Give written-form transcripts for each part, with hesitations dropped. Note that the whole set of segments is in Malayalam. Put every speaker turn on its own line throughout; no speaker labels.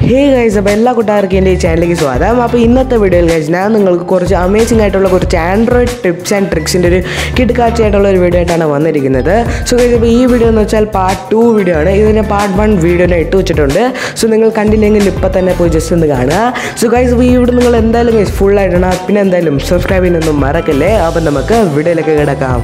Hey guys, അപ്പോൾ എല്ലാ കൂട്ടുകാർക്കും എൻ്റെ ഈ ചാനലിലേക്ക് സ്വാഗതം. അപ്പോൾ ഇന്നത്തെ വീഡിയോയിൽ ഗൈസ് ഞാൻ നിങ്ങൾക്ക് കുറച്ച് അമേസിംഗ് ആയിട്ടുള്ള കുറച്ച് ആൻഡ്രോയിഡ് ടിപ്സ് ആൻഡ് ട്രിക്സിൻ്റെ ഒരു കിടക്കാഴ്ചയായിട്ടുള്ള ഒരു വീഡിയോ ആയിട്ടാണ് വന്നിരിക്കുന്നത്. സോ ഗൈസ് അപ്പോൾ ഈ വീഡിയോ എന്ന് വെച്ചാൽ പാർട്ട് 2 വീഡിയോ ആണ്. ഇതിന് പാർട്ട് 1 വീഡിയോനെ ഇട്ട് വെച്ചിട്ടുണ്ട്. സോ നിങ്ങൾ കണ്ടില്ലെങ്കിൽ ഇപ്പം തന്നെ പോയി ജസ്റ്റ് ഒന്ന് കാണുക. സോ ഗൈസ് അപ്പോൾ ഈ വീഡിയോ നിങ്ങൾ എന്തായാലും ഗൈസ് ഫുൾ ആയിട്ടാണ്, പിന്നെ എന്തായാലും സബ്സ്ക്രൈബ് ചെയ്യാനൊന്നും മറക്കല്ലേ. അപ്പം നമുക്ക് വീഡിയോയിലേക്ക് കിടക്കാം.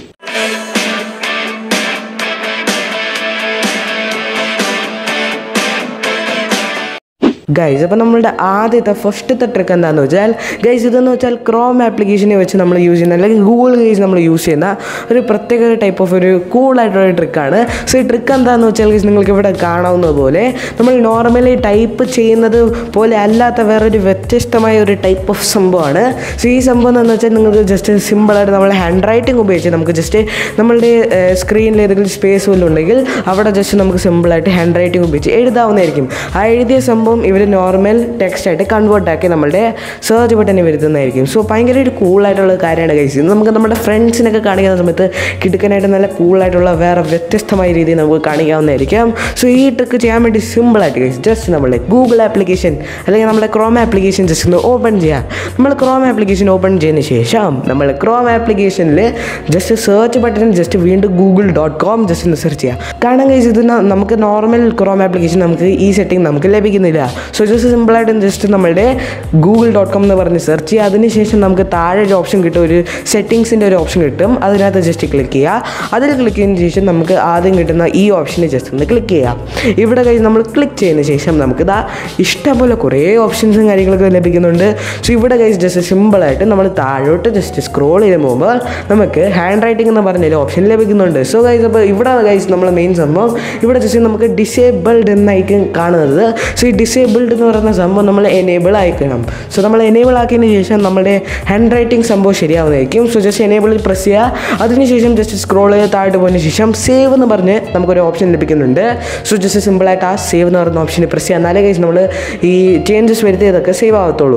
ഗൈസ് അപ്പോൾ നമ്മളുടെ ആദ്യത്തെ ഫസ്റ്റത്തെ ട്രിക്ക് എന്താണെന്ന് വെച്ചാൽ ഗൈസ് ഇതെന്ന് വെച്ചാൽ ക്രോം ആപ്ലിക്കേഷനെ വെച്ച് നമ്മൾ യൂസ് ചെയ്യുന്ന അല്ലെങ്കിൽ ഗൂഗിൾ ഗൈസ് നമ്മൾ യൂസ് ചെയ്യുന്ന ഒരു പ്രത്യേക ടൈപ്പ് ഓഫ് ഒരു കൂളായിട്ടുള്ള ട്രിക്കാണ്. സോ ഈ ട്രിക്ക് എന്താണെന്ന് വെച്ചാൽ ഗൈസ് നിങ്ങൾക്ക് ഇവിടെ കാണാവുന്നത് പോലെ നമ്മൾ നോർമലി ടൈപ്പ് ചെയ്യുന്നത് പോലെ അല്ലാത്ത വേറൊരു വ്യത്യസ്തമായ ഒരു ടൈപ്പ് ഓഫ് സംഭവമാണ്. സോ ഈ സംഭവം എന്താണെന്ന് വെച്ചാൽ നിങ്ങൾക്ക് ജസ്റ്റ് സിമ്പിളായിട്ട് നമ്മൾ ഹാൻഡ് റൈറ്റിംഗ് ഉപയോഗിച്ച് നമുക്ക് ജസ്റ്റ് നമ്മളുടെ സ്ക്രീനിൽ ഏതെങ്കിലും സ്പേസ് വല്ലതും ഉണ്ടെങ്കിൽ അവിടെ ജസ്റ്റ് നമുക്ക് സിമ്പിളായിട്ട് ഹാൻഡ് റൈറ്റിംഗ് ഉപയോഗിച്ച് എഴുതാവുന്നതായിരിക്കും. ആ എഴുതിയ സംഭവം ഇവർ നോർമൽ ടെക്സ്റ്റായിട്ട് കൺവേർട്ട് ആക്കി നമ്മുടെ സെർച്ച് ബട്ടണിൽ വരുത്തുന്നതായിരിക്കും. സോ ഭയങ്കര ഒരു കൂളായിട്ടുള്ള കാര്യമാണ് ഗൈസ്. ഇത് നമുക്ക് നമ്മുടെ ഫ്രണ്ട്സിനൊക്കെ കാണിക്കുന്ന സമയത്ത് കിടക്കാനായിട്ട് നല്ല കൂളായിട്ടുള്ള വേറെ വ്യത്യസ്തമായ രീതിയിൽ നമുക്ക് കാണിക്കാവുന്നതായിരിക്കും. സോ ഈ ട്രിക്ക് ചെയ്യാൻ വേണ്ടി സിമ്പിളായിട്ട് ഗൈസ് ജസ്റ്റ് നമ്മുടെ ഗൂഗിൾ ആപ്ലിക്കേഷൻ അല്ലെങ്കിൽ നമ്മുടെ ക്രോം ആപ്ലിക്കേഷൻ ജസ്റ്റ് ഒന്ന് ഓപ്പൺ ചെയ്യാം. നമ്മൾ ക്രോം ആപ്ലിക്കേഷൻ ഓപ്പൺ ചെയ്തതിന് ശേഷം നമ്മൾ ക്രോം ആപ്ലിക്കേഷനിൽ ജസ്റ്റ് സെർച്ച് ബട്ടൺ ജസ്റ്റ് വീണ്ടും google.com ജസ്റ്റ് ഒന്ന് സെർച്ച് ചെയ്യാം. കാരണം ഗൈസ് ഇത് നമുക്ക് നോർമൽ ക്രോം ആപ്ലിക്കേഷൻ നമുക്ക് ഈ സെറ്റിംഗ് നമുക്ക് ലഭിക്കുന്നില്ല. സോ ജസ്റ്റ് സിമ്പിളായിട്ട് ജസ്റ്റ് നമ്മളുടെ google.com എന്ന് പറഞ്ഞ് സെർച്ച് ചെയ്യുക. അതിനുശേഷം നമുക്ക് താഴെ ഒരു ഓപ്ഷൻ കിട്ടും, ഒരു സെറ്റിങ്സിൻ്റെ ഒരു ഓപ്ഷൻ കിട്ടും. അതിനകത്ത് ജസ്റ്റ് ക്ലിക്ക് ചെയ്യുക. അതിൽ ക്ലിക്ക് ചെയ്തതിന് ശേഷം നമുക്ക് ആദ്യം കിട്ടുന്ന ഈ ഓപ്ഷനിൽ ജസ്റ്റ് ഒന്ന് ക്ലിക്ക് ചെയ്യാം. ഇവിടെ കഴിഞ്ഞ് നമ്മൾ ക്ലിക്ക് ചെയ്തതിന് ശേഷം നമുക്ക് ഇതാ ഇഷ്ടംപോലെ കുറേ ഓപ്ഷൻസും കാര്യങ്ങളൊക്കെ ലഭിക്കുന്നുണ്ട്. സോ ഇവിടെ കഴിച്ച് ജസ്റ്റ് സിമ്പിളായിട്ട് നമ്മൾ താഴോട്ട് ജസ്റ്റ് സ്ക്രോൾ ചെയ്ത് പോകുമ്പോൾ നമുക്ക് ഹാൻഡ് റൈറ്റിംഗ് എന്ന് പറഞ്ഞൊരു ഓപ്ഷൻ ലഭിക്കുന്നുണ്ട്. സോ ഗൈസ് അപ്പോൾ ഇവിടെ ഗൈസ് നമ്മൾ മെയിൻ സംഭവം ഇവിടെ ജസ്റ്റ് നമുക്ക് ഡിസേബിൾഡ് എന്നായിരിക്കും കാണുന്നത്. സോ ഈ ഡിസേബിൾഡ് എന്ന് പറയുന്ന സംഭവം നമ്മൾ എനേബിൾ ആക്കണം. സോ നമ്മൾ എനേബിൾ ആക്കിയതിന് ശേഷം നമ്മുടെ ഹാൻഡ് റൈറ്റിംഗ് സംഭവം ശരിയാവുന്നതായിരിക്കും. സോ ജസ്റ്റ് എനേബിളിൽ പ്രസ് ചെയ്യുക. അതിനുശേഷം ജസ്റ്റ് സ്ക്രോൾ ചെയ്ത് താഴോട്ട് പോയതിന് ശേഷം സേവ് എന്ന് പറഞ്ഞ് നമുക്കൊരു ഓപ്ഷൻ ലഭിക്കുന്നുണ്ട്. സോ ജസ്റ്റ് സിമ്പിളായിട്ട് ആ സേവ് എന്ന് പറയുന്ന ഓപ്ഷനിൽ പ്രസ് ചെയ്യുക. എന്നാലേ ഗൈസ് നമ്മൾ ഈ ചേഞ്ചസ് വരുത്തിയതൊക്കെ സേവ് ആവത്തുള്ളൂ.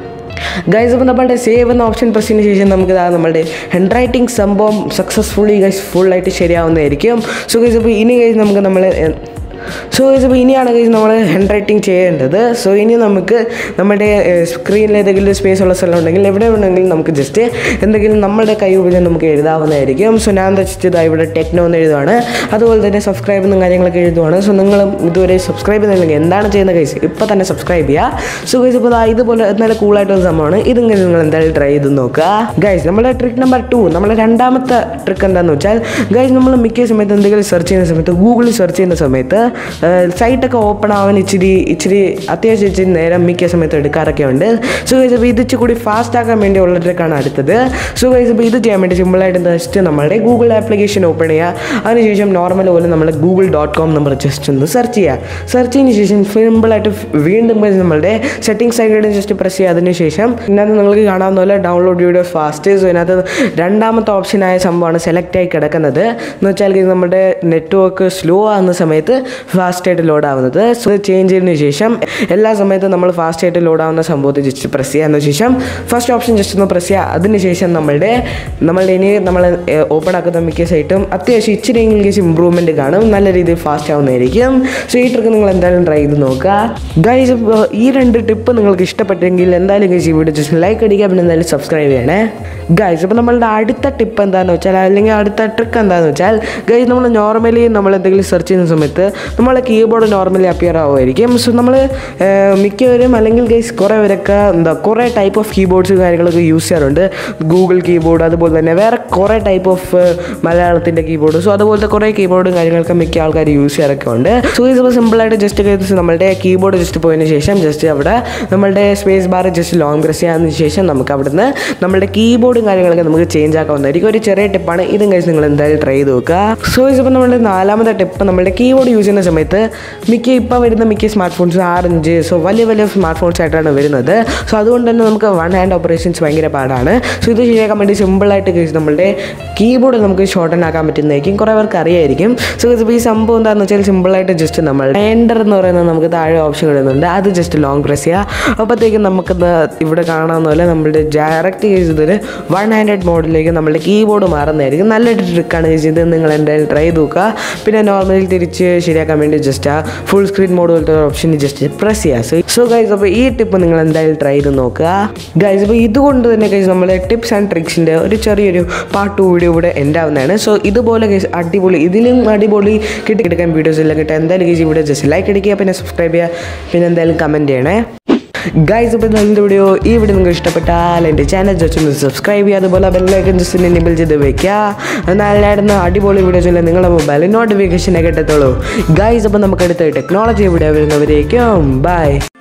ഗൈസ് അപ്പോൾ നമ്മളുടെ സേവ് എന്ന ഓപ്ഷൻ പ്രസ് ചെയ്തതിന് ശേഷം നമുക്ക് നമ്മുടെ ഹാൻഡ് റൈറ്റിംഗ് സംഭവം സക്സസ്ഫുള്ളി ഗൈസ് ഫുള്ളായിട്ട് ശരിയാവുന്നതായിരിക്കും. സോ ഗൈസ് അപ്പോൾ ഇനി ഗൈസ് നമുക്ക് അപ്പോൾ ഇനിയാണ് ഗൈസ് നമ്മൾ ഹാൻഡ് റൈറ്റിംഗ് ചെയ്യേണ്ടത്. സോ ഇനി നമുക്ക് നമ്മുടെ സ്ക്രീനിൽ ഏതെങ്കിലും സ്പേസ് ഉള്ള സ്ഥലം ഉണ്ടെങ്കിൽ എവിടെ ഉണ്ടെങ്കിലും നമുക്ക് ജസ്റ്റ് എന്തെങ്കിലും നമ്മുടെ കൈ ഉപയോഗിച്ച് നമുക്ക് എഴുതാവുന്നതായിരിക്കും. സോ ഞാൻ വെച്ചിട്ട് ഇവിടെ ടെക്നോ എന്ന് എഴുതുവാണ്. അതുപോലെ തന്നെ സബ്സ്ക്രൈബ് എന്നും കാര്യങ്ങളൊക്കെ എഴുതുവാണ്. സോ നിങ്ങളും ഇതുവരെ സബ്സ്ക്രൈബ് ചെയ്യുന്നില്ലെങ്കിൽ എന്താണ് ചെയ്യുന്നത് ഗൈസ്, ഇപ്പോൾ തന്നെ സബ്സ്ക്രൈബ് ചെയ്യുക. സോ ഗൈസ് ഇപ്പോൾ ഇതുപോലെ നല്ല കൂളായിട്ടുള്ള സംഭവമാണ്. ഇതിങ്ങനെ നിങ്ങൾ എന്തായാലും ട്രൈ ചെയ്ത് നോക്കുക. ഗൈസ് നമ്മുടെ ട്രിക്ക് നമ്പർ 2, നമ്മുടെ രണ്ടാമത്തെ ട്രിക്ക് എന്താണെന്ന് വെച്ചാൽ ഗൈസ് നമ്മൾ മിക്ക സമയത്ത് എന്തെങ്കിലും സെർച്ച് ചെയ്യുന്ന സമയത്ത് ഗൂഗിളിൽ സെർച്ച് ചെയ്യുന്ന സമയത്ത് സൈറ്റൊക്കെ ഓപ്പൺ ആവാൻ ഇച്ചിരി അത്യാവശ്യം നേരം മിക്ക സമയത്ത് എടുക്കാറൊക്കെ ഉണ്ട്. സോ ഗൈസ് അപ്പോൾ ഇത് ഇച്ചിരി കൂടി ഫാസ്റ്റ് ആക്കാൻ വേണ്ടിയുള്ള ട്രിക്കാണ് അടുത്തത്. സോ ഗൈസ് ഇപ്പോൾ ഇത് ചെയ്യാൻ വേണ്ടി സിമ്പിളായിട്ട് ജസ്റ്റ് നമ്മുടെ ഗൂഗിൾ ആപ്ലിക്കേഷൻ ഓപ്പൺ ചെയ്യുക. അതിനുശേഷം നോർമൽ പോലെ നമ്മൾ google.com നമ്പർ ജസ്റ്റ് ഒന്ന് സെർച്ച് ചെയ്യുക. സെർച്ച് ചെയ്തതിന് ശേഷം സിമ്പിളായിട്ട് വീണ്ടും നമ്മളുടെ സെറ്റിംഗ്സ് ആയിട്ട് ജസ്റ്റ് പ്രസ് ചെയ്യുക. അതിനുശേഷം ഇതിനകത്ത് നിങ്ങൾക്ക് കാണാവുന്ന പോലെ ഡൗൺലോഡ് വീഡിയോ ഫാസ്റ്റ്. സോ ഇതിനകത്ത് രണ്ടാമത്തെ ഓപ്ഷനായ സംഭവമാണ് സെലക്ട് ആയി കിടക്കുന്നത്. എന്ന് വെച്ചാൽ നമ്മുടെ നെറ്റ്വർക്ക് സ്ലോ ആകുന്ന സമയത്ത് ഫാസ്റ്റായിട്ട് ലോഡ് ആവുന്നത്. സോ ചേഞ്ച് ചെയ്തതിന് ശേഷം എല്ലാ സമയത്തും നമ്മൾ ഫാസ്റ്റായിട്ട് ലോഡ് ആവുന്ന സംഭവത്തിൽ ജസ്റ്റ് പ്രസ് ചെയ്യുക. അതിന് ശേഷം ഫസ്റ്റ് ഓപ്ഷൻ ജസ്റ്റ് ഒന്ന് പ്രസ് ചെയ്യുക. അതിനുശേഷം നമ്മളുടെ ഇനി നമ്മൾ ഓപ്പൺ ആക്കുന്ന മിക്ക സൈറ്റും അത്യാവശ്യം ഇച്ചിരി ഇംഗ്ലീഷ് ഇമ്പ്രൂവ്മെൻറ്റ് കാണും, നല്ല രീതിയിൽ ഫാസ്റ്റ് ആവുന്നതായിരിക്കും. സോ ഈ ട്രിക്ക് നിങ്ങൾ എന്തായാലും ട്രൈ ചെയ്ത് നോക്കുക. ഗൈസ് ഈ 2 ടിപ്പ് നിങ്ങൾക്ക് ഇഷ്ടപ്പെട്ടെങ്കിൽ എന്തായാലും ഗൈസ് ഈ വീഡിയോ ജസ്റ്റ് ലൈക്ക് അടിക്കുക, പിന്നെ എന്തായാലും സബ്സ്ക്രൈബ് ചെയ്യണേ. ഗൈസ് അപ്പോൾ നമ്മളുടെ അടുത്ത ടിപ്പ് എന്താണെന്ന് വെച്ചാൽ അല്ലെങ്കിൽ അടുത്ത ട്രിക്ക് എന്താണെന്ന് വെച്ചാൽ ഗൈസ് നമ്മൾ നോർമലി നമ്മൾ എന്തെങ്കിലും സെർച്ച് ചെയ്യുന്ന സമയത്ത് നമ്മളെ കീബോർഡ് നോർമലി അപ്പിയർ ആവുമായിരിക്കും. സോ നമ്മൾ മിക്കവരും അല്ലെങ്കിൽ ഗൈസ് കുറേവരൊക്കെ കുറേ ടൈപ്പ് ഓഫ് കീബോർഡ്സ് കാര്യങ്ങളൊക്കെ യൂസ് ചെയ്യാറുണ്ട്. ഗൂഗിൾ കീബോർഡ്, അതുപോലെ തന്നെ വേറെ കുറേ ടൈപ്പ് ഓഫ് മലയാളത്തിൻ്റെ കീബോർഡ്. സോ അതുപോലത്തെ കുറേ കീബോർഡും കാര്യങ്ങളൊക്കെ മിക്ക ആൾക്കാർ യൂസ് ചെയ്യാറൊക്കെ ഉണ്ട്. സോ ഇതിപ്പോൾ സിമ്പിളായിട്ട് ജസ്റ്റ് നമ്മളുടെ കീബോർഡ് ജസ്റ്റ് പോയതിന് ശേഷം ജസ്റ്റ് അവിടെ നമ്മളുടെ space bar just long press ചെയ്യാതിന് ശേഷം നമുക്ക് അവിടുന്ന് നമ്മളുടെ കീബോർഡും കാര്യങ്ങളൊക്കെ നമുക്ക് ചേഞ്ച് ആക്കാവുന്നതായിരിക്കും. ഒരു ചെറിയ ടിപ്പാണ്, ഇതും ഗൈസ് നിങ്ങൾ എന്തായാലും ട്രൈ ചെയ്ത് നോക്കുക. സോ ഇതിപ്പോൾ നമ്മുടെ 4ാമത്തെ ടിപ്പ് നമ്മുടെ കീബോർഡ് യൂസ് ചെയ്യുന്ന സമയത്ത് ഇപ്പോൾ വരുന്ന മിക്ക സ്മാർട്ട് ഫോൺസ് 6 ഇഞ്ച് സോ വലിയ സ്മാർട്ട് ഫോൺസ് ആയിട്ടാണ് വരുന്നത്. സോ അതുകൊണ്ട് തന്നെ നമുക്ക് വൺ ഹാൻഡ് ഓപ്പറേഷൻസ് ഭയങ്കര പാടാണ്. സോ ഇത് ശരിയാക്കാൻ വേണ്ടി സിമ്പിളായിട്ട് നമ്മളുടെ കീബോർഡ് നമുക്ക് ഷോർട്ടൻ ആക്കാൻ പറ്റുന്നതായിരിക്കും. കുറേ പേർക്ക് അറിയായിരിക്കും. സോ ഇതിപ്പോൾ ഈ സംഭവം എന്താണെന്ന് വെച്ചാൽ സിമ്പിളായിട്ട് ജസ്റ്റ് നമ്മൾ എൻ്റർ എന്ന് പറയുന്നത് നമുക്ക് താഴെ ഓപ്ഷൻ ഇടുന്നുണ്ട്. അത് ജസ്റ്റ് ലോങ് പ്രസ് ചെയ്യുക. അപ്പോഴത്തേക്കും നമുക്കത് ഇവിടെ കാണാവുന്ന പോലെ നമ്മുടെ ഡയറക്റ്റ് ഇതൊരു 1 ഹാൻഡഡ് മോഡിലേക്ക് നമ്മുടെ കീബോർഡ് മാറുന്നതായിരിക്കും. നല്ലൊരു ട്രിക്കാണ് ഇത്, നിങ്ങൾ എന്തായാലും ട്രൈ ചെയ്ത് നോക്കുക. പിന്നെ നോർമലി തിരിച്ച് ശരിയാക്കാൻ ആക്കാൻ വേണ്ടി ജസ്റ്റ് ആ ഫുൾ സ്ക്രീൻ മോഡ് പോലത്തെ ഓപ്ഷൻ ജസ്റ്റ് പ്രസ് ചെയ്യുക. സോ ഗൈസ് അപ്പോൾ ഈ ടിപ്പ് നിങ്ങൾ എന്തായാലും ട്രൈ ചെയ്ത് നോക്കുക ഗൈസ്. അപ്പോൾ ഇതുകൊണ്ട് തന്നെ ഗൈസ് നമ്മൾ ടിപ്സ് ആൻഡ് ട്രിക്സിൻ്റെ ഒരു ചെറിയൊരു പാർട്ട് 2 വീഡിയോ ഇവിടെ എൻഡ് ആവുന്നതാണ്. സോ ഇതുപോലെ ഗൈസ് അടിപൊളി ഇതിലും അടിപൊളി കിട്ടിയെടുക്കാൻ വീഡിയോസ് എല്ലാം കിട്ടുക. എന്തായാലും ഗൈസ് ഇവിടെ ജസ്റ്റ് ലൈക്ക് അടിക്കുക, പിന്നെ സബ്സ്ക്രൈബ് ചെയ്യുക, പിന്നെ എന്തായാലും കമൻറ്റ് ചെയ്യണേ ഗൈസ്. അപ്പോൾ ഈ വീഡിയോ നിങ്ങൾക്ക് ഇഷ്ടപ്പെട്ടാൽ എൻ്റെ ചാനൽ ജസ്റ്റ് ഒന്ന് സബ്സ്ക്രൈബ് ചെയ്യുക, അതുപോലെ ബെല്ലൈക്കൺ ജസ്റ്റ് എനേബിൾ ചെയ്ത് വെക്കുക. എന്നാലായിരുന്നു അടിപൊളി വീഡിയോസ് എല്ലാം നിങ്ങളുടെ മൊബൈലിൽ നോട്ടിഫിക്കേഷനെ കിട്ടത്തുള്ളൂ ഗൈസ്. അപ്പോൾ നമുക്ക് അടുത്ത ടെക്നോളജി വീഡിയോ വരുന്നവരേക്കും ബൈ.